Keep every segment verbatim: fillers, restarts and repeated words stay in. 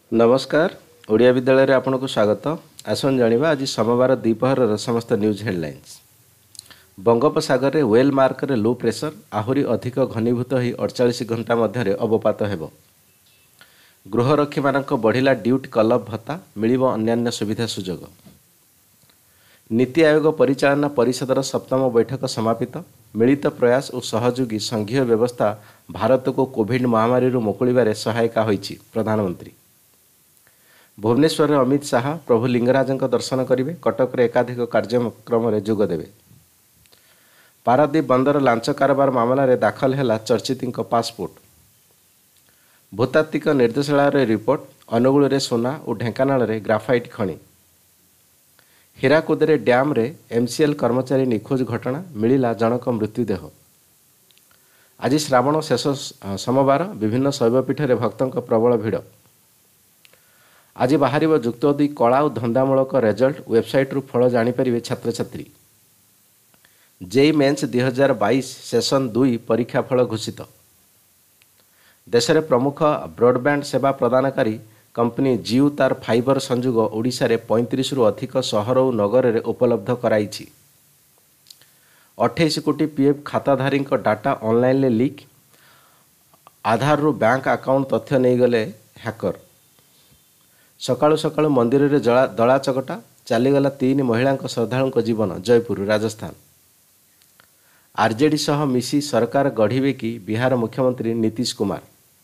नमस्कार ओडिया विद्यालय रे आपनको स्वागत। आसन जानिबा आज सोमवार द्विपहर समस्त न्यूज हेडलाइंस। बंगोपसागर रे वेल मार्क रे लो प्रेशर आहुरी अधिक घनीभूत होई अड़तालीस घंटा मध्य अवपात हेबो। गृहरक्षी मानक बढ़िला ड्यूटी कलअप भत्ता मिलिबो अन्यान्य सुविधा सुजोग। नीति आयोग परिचालना परिषदर सप्तम बैठक समापित। मिलित प्रयास और सहयोगी संघीय व्यवस्था भारत को कोविड महामारी मुकुलिबारे सहायक होईछि प्रधानमंत्री। भुवनेश्वर में अमित शाह प्रभु लिंगराज दर्शन करेंगे। कटक रे एकाधिक कार्यक्रम में जोगदेवे। पारादीप बंदर लांच कारबार मामला रे दाखल है चर्चित पासपोर्ट। भूतात्विक निर्देशालय रिपोर्ट अनुगुल रे सोना और ढेंकानाल रे ग्राफाइट खनि। हीराकुद रे डैम रे एमसीएल कर्मचारी निखोज घटना मिलिला जनक मृत्युदेह। आज श्रावण शेष सोमवार विभिन्न शैवपीठ रे भक्तों प्रबल भिड़। आज बाहर जुक्त दुई कला और धंदामूलक रेजल्ट वेबसाइट रु फल जानीपर छात्र छात्री। जेई मेन्स दुई हजार बाईस सेसन दुई परीक्षा फल घोषित। देश में प्रमुख ब्रॉडबैंड सेवा प्रदानकारी कंपनी जियो तार फाइबर संयोग ओडिशा रे पैंतीस रु अधिक सहर और नगर में उपलब्ध कराइछि। अट्ठाईस कोटी पीएफ खाताधारी डाटा ऑनलाइन ले लीक। आधार रु बैंक अकाउंट तथ्य नहीं गले हैकर। सकाळु सकाळु मंदिर रे जला दला चकटा चलीगला तीन महिला श्रद्धालु जीवन। जयपुर राजस्थान। आरजेडी सह मिसी सरकार गढ़िबे कि बिहार मुख्यमंत्री नीतीश कुमार।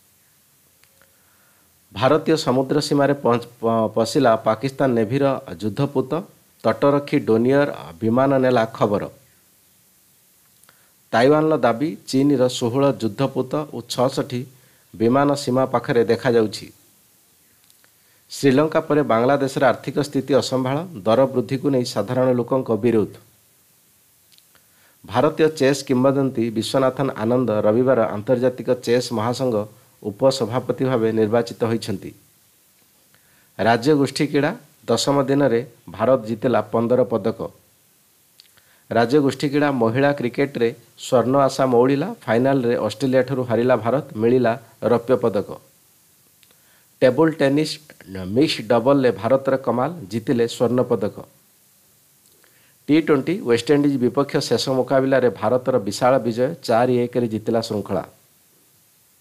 भारतीय समुद्र सीमार पशिला पाकिस्तान नेभीर युद्धपोत। तटरक्षी डोनियर विमान नेला खबर। ताइवान दाबी चीन षोहल युद्धपोत और छठ विमान सीमा पाखरे देखा जाउछि। श्रीलंका पर बांग्लादेश आर्थिक स्थिति असंभाल। दर वृद्धि को नहीं साधारण लोकों विरोध। भारतीय चेस किंवदंती विश्वनाथन आनंद रविवार आंतर्जातिक चेस महासंघ उपसभापति भाव निर्वाचित होइछन्ति। राज्य गोष्ठी क्रीड़ा दशम दिन में भारत जीतला पंदर पदक। राज्य गोष्ठी क्रीड़ा महिला क्रिकेट रे स्वर्ण आशा मौलिला। फाइनाल रे ऑस्ट्रेलिया ठुरु हारिला भारत, मिलिला रौप्य पदक। टेबल टेनिस मिक्स डबल ले भारतर कमाल, जीतिले स्वर्ण पदक। टी ट्वेंटी वेस्टइंडीज विपक्ष शेष मुकाबला रे भारतर विशाल विजय। चार एक जीतिला श्रृंखला।